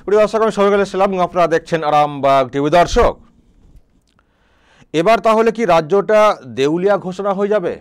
প্রিয় দর্শক, আমি সবাই ছিলাম, আপনারা দেখছেন আরামবাগ টিভি। দর্শক, এবার তাহলে কি রাজ্যটা দেউলিয়া ঘোষণা হয়ে যাবে?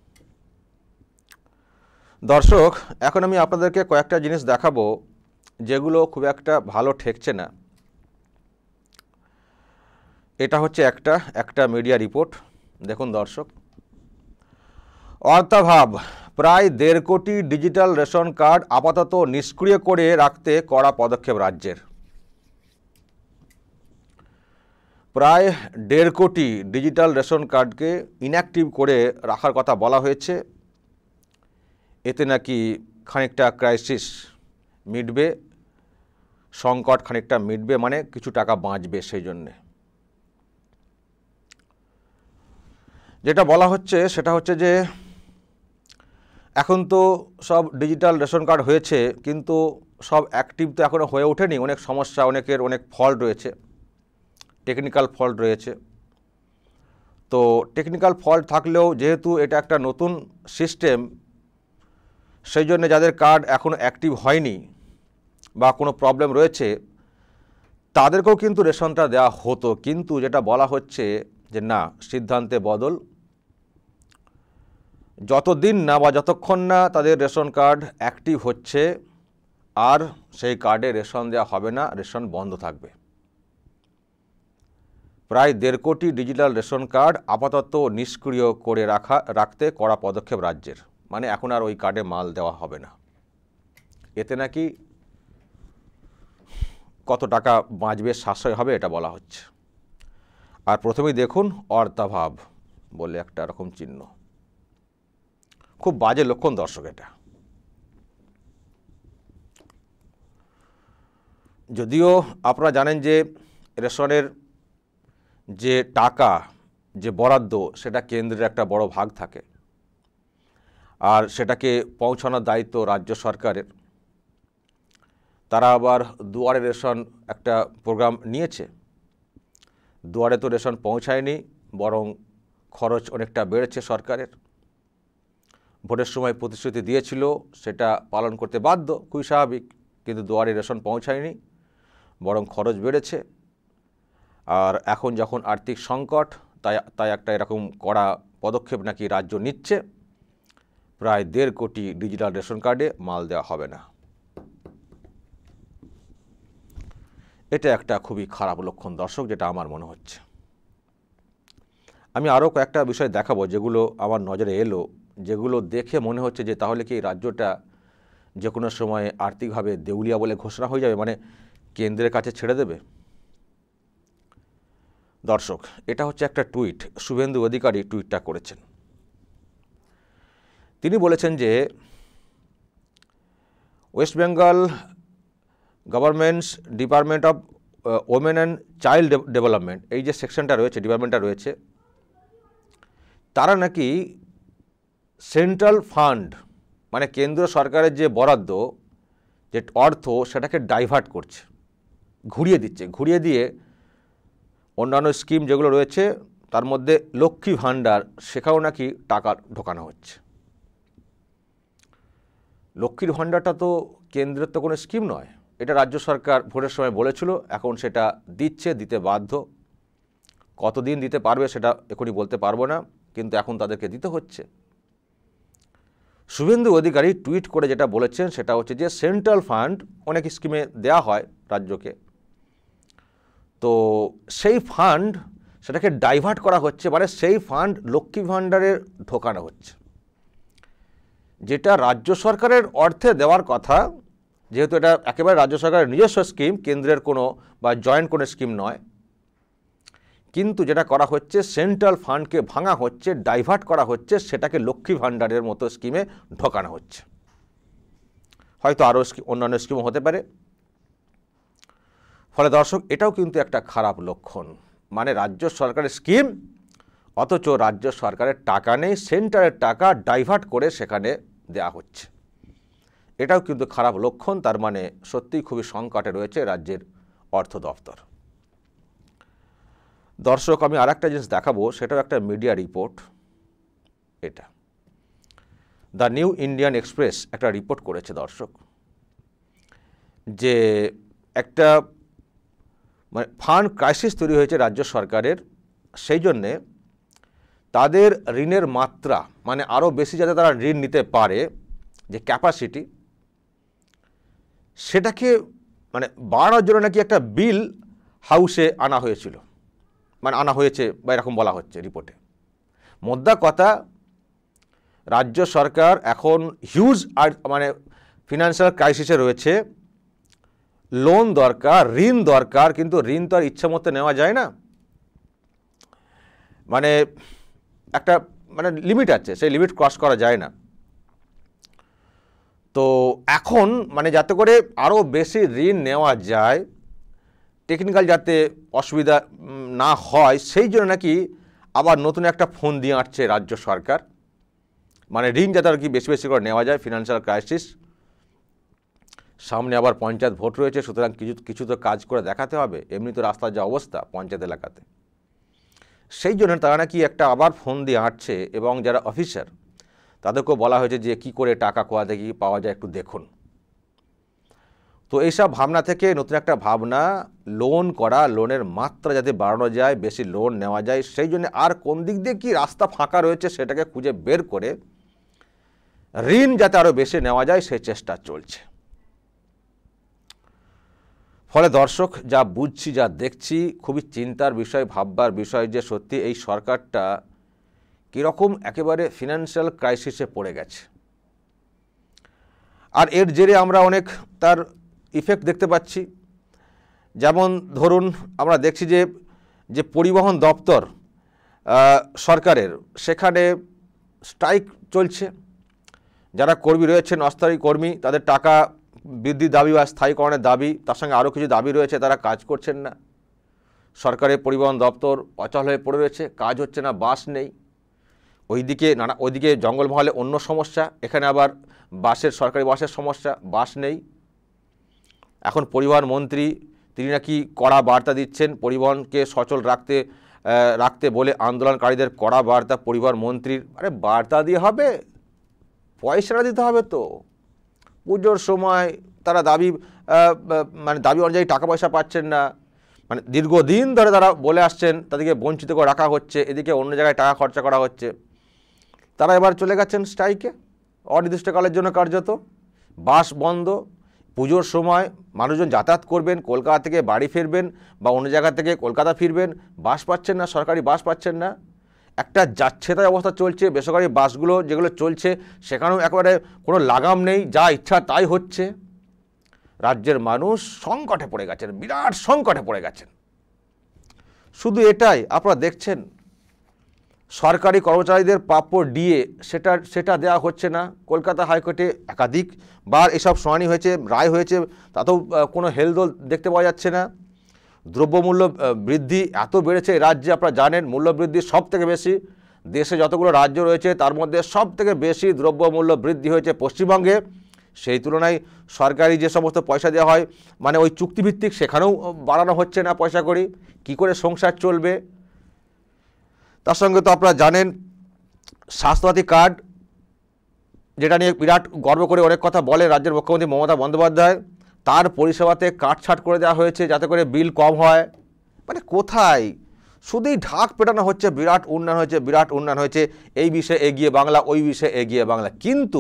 দর্শক, এখন আমি আপনাদেরকে কয়েকটা জিনিস দেখাবো যেগুলো খুব একটা ভালো ঠেকছে না। এটা হচ্ছে একটা মিডিয়া রিপোর্ট। দেখুন দর্শক, অর্থাভাব, প্রায় 1.5 কোটি ডিজিটাল রেশন কার্ড আপাতত নিষ্ক্রিয় করে রাখতে কড়া পদক্ষেপ রাজ্যের। প্রায় 1.5 কোটি ডিজিটাল রেশন কার্ডকে ইনঅ্যাক্টিভ করে রাখার কথা বলা হয়েছে। এতে নাকি খানিকটা ক্রাইসিস মিটবে, সংকট খানিকটা মিটবে, মানে কিছু টাকা বাঁচবে। সেই জন্যে যেটা বলা হচ্ছে সেটা হচ্ছে যে এখন তো সব ডিজিটাল রেশন কার্ড হয়েছে, কিন্তু সব অ্যাক্টিভ তো এখনও হয়ে ওঠেনি। অনেক সমস্যা, অনেকের অনেক ফল্ট রয়েছে, টেকনিক্যাল ফল্ট রয়েছে। তো টেকনিক্যাল ফল্ট থাকলেও যেহেতু এটা একটা নতুন সিস্টেম, সেই জন্য যাদের কার্ড এখনও অ্যাক্টিভ হয়নি বা কোনো প্রবলেম রয়েছে তাদেরকেও কিন্তু রেশনটা দেওয়া হতো। কিন্তু যেটা বলা হচ্ছে যে না, সিদ্ধান্তে বদল। যতদিন না বা যতক্ষণ না তাদের রেশন কার্ড অ্যাক্টিভ হচ্ছে, আর সেই কার্ডে রেশন দেওয়া হবে না, রেশন বন্ধ থাকবে। প্রায় 1.5 কোটি ডিজিটাল রেশন কার্ড আপাতত নিষ্ক্রিয় করে রাখতে কড়া পদক্ষেপ রাজ্যের। মানে এখন আর ওই কার্ডে মাল দেওয়া হবে না। এতে নাকি কত টাকা বাঁচবে, সাশ্রয় হবে, এটা বলা হচ্ছে। আর প্রথমেই দেখুন অর্থাভাব বলে একটা রকম চিহ্ন। খুব বাজে লক্ষণ দর্শক এটা। যদিও আপনারা জানেন যে রেশনের যে টাকা, যে বরাদ্দ, সেটা কেন্দ্রের একটা বড় ভাগ থাকে, আর সেটাকে পৌঁছানোর দায়িত্ব রাজ্য সরকারের। তারা আবার দুয়ারে রেশন একটা প্রোগ্রাম নিয়েছে। দুয়ারে তো রেশন পৌঁছায়নি, বরং খরচ অনেকটা বেড়েছে সরকারের। ভোটের সময় প্রতিশ্রুতি দিয়েছিল, সেটা পালন করতে বাধ্য, খুবই স্বাভাবিক। কিন্তু দুয়ারে রেশন পৌঁছায়নি, বরং খরচ বেড়েছে। আর এখন যখন আর্থিক সংকট, তাই একটা এরকম কড়া পদক্ষেপ নাকি রাজ্য নিচ্ছে। প্রায় 1.5 কোটি ডিজিটাল রেশন কার্ডে মাল দেওয়া হবে না। এটা একটা খুবই খারাপ লক্ষণ দর্শক, যেটা আমার মনে হচ্ছে। আমি আরও কয়েকটা বিষয় দেখাবো যেগুলো আমার নজরে এলো, যেগুলো দেখে মনে হচ্ছে যে তাহলে কি এই রাজ্যটা যে কোনো সময় আর্থিকভাবে দেউলিয়া বলে ঘোষণা হয়ে যাবে, মানে কেন্দ্রের কাছে ছেড়ে দেবে। দর্শক, এটা হচ্ছে একটা টুইট, শুভেন্দু অধিকারী টুইটটা করেছেন। তিনি বলেছেন যে West Bengal government's department of women and child development, এই যে সেকশনটা রয়েছে, ডিপার্টমেন্টটা রয়েছে, তারা নাকি সেন্ট্রাল ফান্ড, মানে কেন্দ্র সরকারের যে বরাদ্দ, যে অর্থ, সেটাকে ডাইভার্ট করছে, ঘুরিয়ে দিচ্ছে। ঘুরিয়ে দিয়ে অন্যান্য স্কিম যেগুলো রয়েছে তার মধ্যে লক্ষ্মী ভাণ্ডার, সেখানেও নাকি টাকা ঢোকানো হচ্ছে। লক্ষ্মীর ভাণ্ডারটা তো কেন্দ্রের তো কোনো স্কিম নয়, এটা রাজ্য সরকার ভোটের সময় বলেছিল, এখন সেটা দিচ্ছে, দিতে বাধ্য। কতদিন দিতে পারবে সেটা এখনই বলতে পারবো না, কিন্তু এখন তাদেরকে দিতে হচ্ছে। শুভেন্দু অধিকারী টুইট করে যেটা বলেছেন সেটা হচ্ছে যে সেন্ট্রাল ফান্ড অনেক স্কিমে দেয়া হয় রাজ্যকে, তো সেই ফান্ড সেটাকে ডাইভার্ট করা হচ্ছে, মানে সেই ফান্ড লক্ষ্মী ভাণ্ডারে ঢোকানো হচ্ছে, যেটা রাজ্য সরকারের অর্থে দেওয়ার কথা। যেহেতু এটা একেবারে রাজ্য সরকারের নিজস্ব স্কিম, কেন্দ্রের কোনো বা জয়েন্ট কোনো স্কিম নয়, কিন্তু যেটা করা হচ্ছে সেন্ট্রাল ফান্ডকে ভাঙা হচ্ছে, ডাইভার্ট করা হচ্ছে, সেটাকে লক্ষ্মী ভাণ্ডারের মতো স্কিমে ঢোকানো হচ্ছে। হয়তো আরও অন্যান্য স্কিমও হতে পারে। ফলে দর্শক, এটাও কিন্তু একটা খারাপ লক্ষণ। মানে রাজ্য সরকারের স্কিম, অথচ রাজ্য সরকারের টাকা নেই, সেন্টারের টাকা ডাইভার্ট করে সেখানে দেয়া হচ্ছে। এটাও কিন্তু খারাপ লক্ষণ। তার মানে সত্যিই খুবই সংকটে রয়েছে রাজ্যের অর্থ দপ্তর। দর্শক, আমি আর একটা জিনিস দেখাবো, সেটাও একটা মিডিয়া রিপোর্ট। এটা দ্য নিউ ইন্ডিয়ান এক্সপ্রেস একটা রিপোর্ট করেছে দর্শক, যে একটা মানে ফান্ড ক্রাইসিস তৈরি হয়েছে রাজ্য সরকারের, সেই জন্যে তাদের ঋণের মাত্রা মানে আরও বেশি যাতে তারা ঋণ নিতে পারে, যে ক্যাপাসিটি, সেটাকে মানে বাড়ানোর জন্য নাকি একটা বিল হাউসে আনা হয়েছিল, মানে আনা হয়েছে বা এরকম বলা হচ্ছে রিপোর্টে। মোদ্দা কথা, রাজ্য সরকার এখন হিউজ মানে ফিনান্সিয়াল ক্রাইসিসে রয়েছে, লোন দরকার, ঋণ দরকার, কিন্তু ঋণ তো আর ইচ্ছা মতো নেওয়া যায় না, মানে একটা মানে লিমিট আছে, সেই লিমিট ক্রস করা যায় না। তো এখন মানে যাতে করে আরও বেশি ঋণ নেওয়া যায়, টেকনিক্যাল যাতে অসুবিধা না হয়, সেই জন্য নাকি আবার নতুন একটা ফোন দিয়ে আসছে রাজ্য সরকার, মানে ঋণ যাতে আর কি বেশি বেশি করে নেওয়া যায়। ফিনান্সিয়াল ক্রাইসিস সামনে, আবার পঞ্চায়েত ভোট রয়েছে, সুতরাং কিছু তো কাজ করে দেখাতে হবে, এমনি তো রাস্তার যা অবস্থা পঞ্চায়েত এলাকাতে। সেই জন্য তারা নাকি একটা আবার ফোন দিয়ে আসছে, এবং যারা অফিসার তাদেরকেও বলা হয়েছে যে কি করে টাকা কোথা থেকে পাওয়া যায় একটু দেখুন। তো এইসব ভাবনা থেকে নতুন একটা ভাবনা, লোন করা, লোনের মাত্রা যাতে বাড়ানো যায়, বেশি লোন নেওয়া যায়, সেই জন্য আর কোন দিক দিয়ে কি রাস্তা ফাঁকা রয়েছে সেটাকে খুঁজে বের করে ঋণ যাতে আরও বেশি নেওয়া যায় সেই চেষ্টা চলছে। ফলে দর্শক, যা বুঝছি, যা দেখছি, খুবই চিন্তার বিষয়, ভাববার বিষয় যে সত্যি এই সরকারটা কীরকম একেবারে ফিনান্সিয়াল ক্রাইসিসে পড়ে গেছে। আর এর জেরে আমরা অনেক তার ইফেক্ট দেখতে পাচ্ছি। যেমন ধরুন, আমরা দেখছি যে পরিবহন দপ্তর সরকারের, সেখানে স্ট্রাইক চলছে। যারা কর্মী রয়েছেন, অস্থায়ী কর্মী, তাদের টাকা বৃদ্ধির দাবি বা স্থায়ীকরণের দাবি, তার সঙ্গে আরও কিছু দাবি রয়েছে, তারা কাজ করছেন না। সরকারের পরিবহন দপ্তর অচল হয়ে পড়ে রয়েছে, কাজ হচ্ছে না, বাস নেই। ওইদিকে জঙ্গলমহলে অন্য সমস্যা, এখানে আবার সরকারি বাসের সমস্যা, বাস নেই। এখন পরিবহন মন্ত্রী তিনি নাকি কড়া বার্তা দিচ্ছেন, পরিবহনকে সচল রাখতে বলে আন্দোলনকারীদের কড়া বার্তা পরিবহন মন্ত্রীর। আরে বার্তা দিয়ে হবে, পয়সাটা দিতে হবে তো। পুজোর সময় তারা দাবি অনুযায়ী টাকা পয়সা পাচ্ছেন না, মানে দীর্ঘদিন ধরে তারা বলে আসছেন, তাদেরকে বঞ্চিত করে রাখা হচ্ছে, এদিকে অন্য জায়গায় টাকা খরচা করা হচ্ছে। তারা এবার চলে গেছেন স্ট্রাইকে, অনির্দিষ্টকালের জন্য কার্যত। বাস বন্ধ, পুজোর সময় মানুষজন যাতায়াত করবেন, কলকাতা থেকে বাড়ি ফিরবেন বা অন্য জায়গা থেকে কলকাতা ফিরবেন, বাস পাচ্ছেন না, সরকারি বাস পাচ্ছেন না। একটা যাচ্ছেতাই অবস্থা চলছে। বেসরকারি বাসগুলো যেগুলো চলছে সেখানেও একেবারে কোনো লাগাম নেই, যা ইচ্ছা তাই হচ্ছে। রাজ্যের মানুষ সংকটে পড়ে গেছেন, বিরাট সংকটে পড়ে গেছেন। শুধু এটাই আপনারা দেখছেন, সরকারি কর্মচারীদের প্রাপ্য ডিএ সেটা দেওয়া হচ্ছে না। কলকাতা হাইকোর্টে একাধিকবার এসব শুনানি হয়েছে, রায় হয়েছে, তাতেও কোনো হেলদোল দেখতে পাওয়া যাচ্ছে না। দ্রব্যমূল্য বৃদ্ধি এত বেড়েছে রাজ্যে, আপনারা জানেন, মূল্যবৃদ্ধি সব থেকে বেশি। দেশে যতগুলো রাজ্য রয়েছে তার মধ্যে সব থেকে বেশি দ্রব্যমূল্য বৃদ্ধি হয়েছে পশ্চিমবঙ্গে। সেই তুলনায় সরকারি যে সমস্ত পয়সা দেওয়া হয়, মানে ওই চুক্তিভিত্তিক, সেখানেও বাড়ানো হচ্ছে না পয়সা করি। কী করে সংসার চলবে? তার সঙ্গে তো আপনারা জানেন স্বাস্থ্যসাথী কার্ড, যেটা নিয়ে বিরাট গর্ব করে অনেক কথা বলে রাজ্যের মুখ্যমন্ত্রী মমতা বন্দ্যোপাধ্যায়, তার পরিষেবাতে কাটছাট করে দেওয়া হয়েছে যাতে করে বিল কম হয়। মানে কোথায় শুধুই ঢাক পেটানো হচ্ছে, বিরাট উন্নয়ন হয়েছে, বিরাট উন্নয়ন হয়েছে, এই বিষয়ে এগিয়ে বাংলা, ওই বিষয়ে এগিয়ে বাংলা। কিন্তু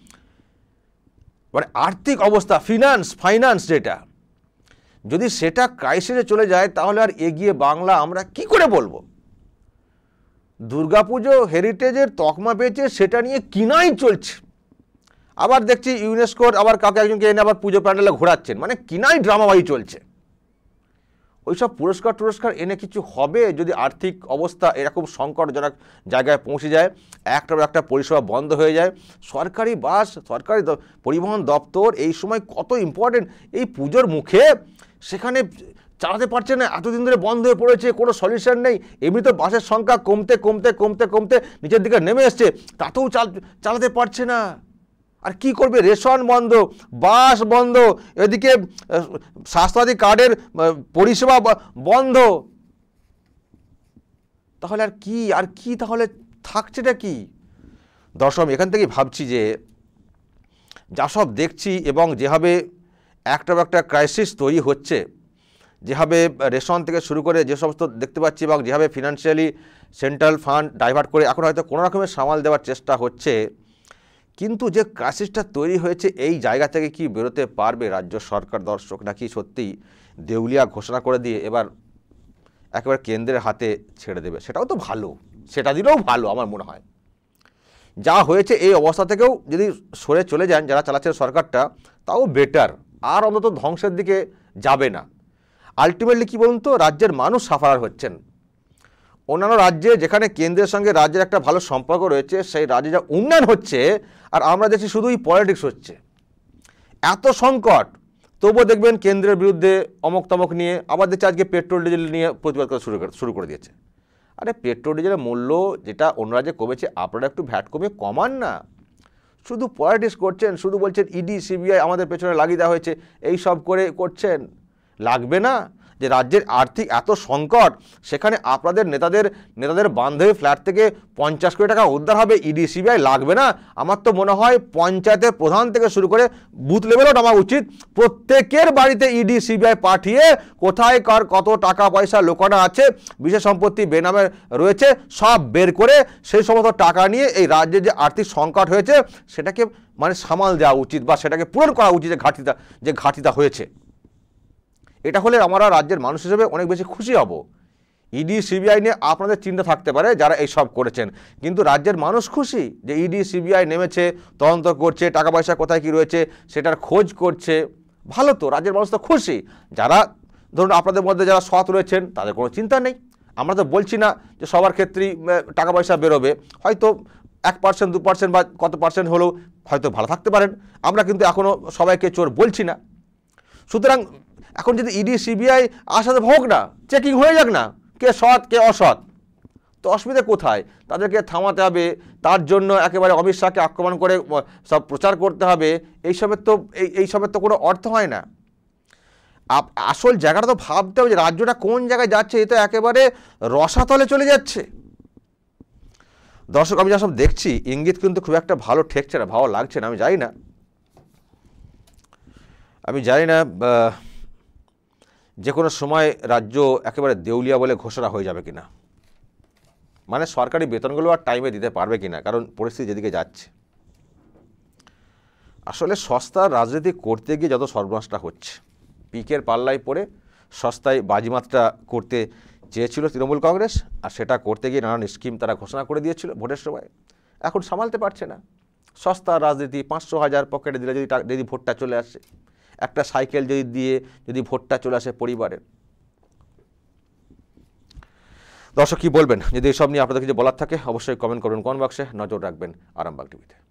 মানে আর্থিক অবস্থা, ফাইন্যান্স যেটা, যদি সেটা ক্রাইসিসে চলে যায় তাহলে আর এগিয়ে বাংলা আমরা কি করে বলবো? দুর্গাপুজো হেরিটেজের তকমা পেয়েছে, সেটা নিয়ে কিনাই চলছে। আবার দেখছি ইউনেস্কোর আবার কাউকে একজনকে এনে আবার পুজো প্যান্ডেলে ঘোরাচ্ছেন, মানে কিনাই ড্রামাবাজি চলছে। ওইসব পুরস্কার এনে কিছু হবে যদি আর্থিক অবস্থা এরকম সংকটজনক জায়গায় পৌঁছে যায়, একটা পরিষেবা বন্ধ হয়ে যায়। সরকারি বাস, সরকারি পরিবহন দপ্তর এই সময় কত ইম্পর্টেন্ট, এই পুজোর মুখে সেখানে চালাতে পারছে না, এতদিন ধরে বন্ধ হয়ে পড়েছে, কোনো সলিউশন নেই। এমনি তো বাসের সংখ্যা কমতে নিচের দিকে নেমে এসছে, তাতেও চালাতে পারছে না। আর কি করবে? রেশন বন্ধ, বাস বন্ধ, এদিকে স্বাস্থ্যসাথী কার্ডের পরিষেবা বন্ধ। তাহলে আর কি তাহলে থাকছেটা কি? দর্শক, এখান থেকেই ভাবছি যে যা সব দেখছি এবং যেভাবে একটার একটা ক্রাইসিস তৈরি হচ্ছে, যেভাবে রেশন থেকে শুরু করে যে সমস্ত দেখতে পাচ্ছি এবং যেভাবে ফিনান্সিয়ালি সেন্ট্রাল ফান্ড ডাইভার্ট করে এখন হয়তো কোনো রকমের সামাল দেওয়ার চেষ্টা হচ্ছে, কিন্তু যে ক্রাইসিসটা তৈরি হয়েছে এই জায়গা থেকে কি বেরোতে পারবে রাজ্য সরকার? দর্শক, নাকি সত্যিই দেউলিয়া ঘোষণা করে দিয়ে এবার একেবারে কেন্দ্রের হাতে ছেড়ে দেবে? সেটাও তো ভালো, সেটা দিলেও ভালো আমার মনে হয়। যা হয়েছে এই অবস্থা থেকেও যদি সরে চলে যান যারা চালাচ্ছেন সরকারটা, তাও বেটার, আর অন্তত ধ্বংসের দিকে যাবে না। আলটিমেটলি কী বলুন তো, রাজ্যের মানুষ সাফারার হচ্ছেন। অন্যান্য রাজ্যে যেখানে কেন্দ্রের সঙ্গে রাজ্যের একটা ভালো সম্পর্ক রয়েছে, সেই রাজ্যে যা উন্নয়ন হচ্ছে, আর আমরা দেখছি শুধুই পলিটিক্স হচ্ছে। এত সংকট, তবুও দেখবেন কেন্দ্রের বিরুদ্ধে অমক তমক নিয়ে আবার দেখছি আজকে পেট্রোল ডিজেল নিয়ে প্রতিবাদ করা শুরু করে দিয়েছে। আরে পেট্রোল ডিজেলের মূল্য যেটা অন্য রাজ্যে কমেছে, আপনারা একটু ভ্যাট কমিয়ে কমান না। শুধু পলিটিক্স করছেন, শুধু বলছেন ইডি সিবিআই আমাদের পেছনে লাগিয়ে দেওয়া হয়েছে, এই সব করে করছেন। লাগবে না যে রাজ্যের আর্থিক এত সংকট, সেখানে আপনাদের নেতাদের বান্ধবী ফ্ল্যাট থেকে 50 কোটি টাকা উদ্ধার হবে, ইডি সিবিআই লাগবে না? আমার তো মনে হয় পঞ্চায়েতের প্রধান থেকে শুরু করে বুথ লেভেলও নামা উচিত, প্রত্যেকের বাড়িতে ইডি সিবিআই পাঠিয়ে কোথায় কার কত টাকা পয়সা লোকানো আছে, বিশেষ সম্পত্তি বেনামে রয়েছে, সব বের করে সেই সমস্ত টাকা নিয়ে এই রাজ্যে যে আর্থিক সংকট হয়েছে সেটাকে মানে সামাল দেওয়া উচিত, বা সেটাকে পূরণ করা উচিত যে ঘাটতিটা হয়েছে। এটা হলে আমরা রাজ্যের মানুষ হিসেবে অনেক বেশি খুশি হব। ইডি সিবিআই নিয়ে আপনাদের চিন্তা থাকতে পারে যারা এই সব করেছেন, কিন্তু রাজ্যের মানুষ খুশি যে ইডি সিবিআই নেমেছে, তদন্ত করছে, টাকা পয়সা কোথায় কী রয়েছে সেটার খোঁজ করছে। ভালো তো, রাজ্যের মানুষ তো খুশি। যারা ধরুন আপনাদের মধ্যে যারা সৎ রয়েছেন তাদের কোনো চিন্তা নেই। আমরা তো বলছি না যে সবার ক্ষেত্রেই টাকা পয়সা বেরোবে, হয়তো 1%, 2% বা কত পার্সেন্ট হলেও হয়তো ভালো থাকতে পারেন। আমরা কিন্তু এখনও সবাইকে চোর বলছি না। সুতরাং এখন যদি ইডি সিবিআই আসাতে হোক না, চেকিং হয়ে যাক না, কে সৎ কে অসৎ, তো অসুবিধা কোথায়? তাদেরকে থামাতে হবে, তার জন্য একেবারে অমিত শাহকে আক্রমণ করে সব প্রচার করতে হবে, এইসবের তো কোনো অর্থ হয় না। আসল জায়গাটা তো ভাবতে হবে যে রাজ্যটা কোন জায়গায় যাচ্ছে। এ তো একেবারে রসাতলে চলে যাচ্ছে। দর্শক, আমি যা সব দেখছি ইঙ্গিত কিন্তু খুব একটা ভালো ঠেকছে না, ভালো লাগছে না। আমি জানি না যে কোনো সময় রাজ্য একেবারে দেউলিয়া বলে ঘোষণা হয়ে যাবে কিনা, মানে সরকারি বেতনগুলো আর টাইমে দিতে পারবে কিনা, কারণ পরিস্থিতি যেদিকে যাচ্ছে। আসলে সস্তার রাজনীতি করতে গিয়ে যত সর্বনাশটা হচ্ছে, পিকের পাল্লায় পড়ে সস্তায় বাজিমাতটা করতে চেয়েছিল তৃণমূল কংগ্রেস, আর সেটা করতে গিয়ে নানান স্কিম তারা ঘোষণা করে দিয়েছিল ভোটের সময়, এখন সামালতে পারছে না। সস্তার রাজনীতি, 500,000 পকেটে দিলে যদি ভোটটা চলে আসে, একটা সাইকেল যদি ভোটটা চলে আসে পরিবারের। দর্শক, কী বলবেন? যদি এসব নিয়ে আপনাদের কিছু বলার থাকে অবশ্যই কমেন্ট করবেন কমেন্ট বক্সে। নজর রাখবেন আরামবাগ টিভিতে।